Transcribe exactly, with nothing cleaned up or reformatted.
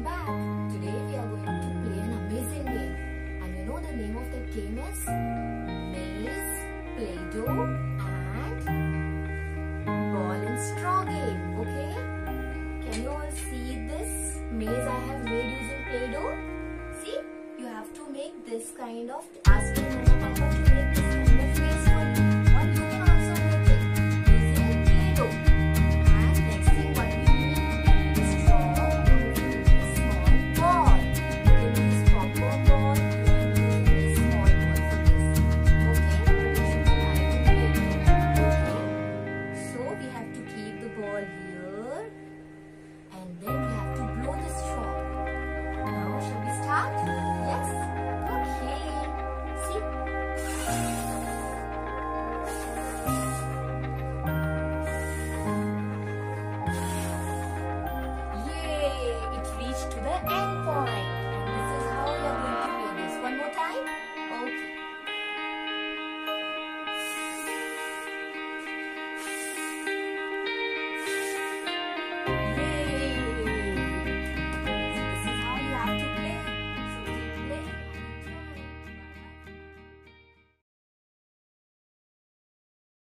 back. Today we are going to play an amazing game. And you know the name of that game is Maze, Play-Doh and Ball and Straw game. Okay? Can you all see this maze I have made using Play-Doh? See? You have to make this kind of asking Mama Papa to make this kind of maze for you. Or you can also make it using Play-Doh. And next thing what we do is draw a small ball. You can use proper ball, you can use a small ball for this. Okay? But you should be right in Play-Doh. Okay? So we have to keep the ball here.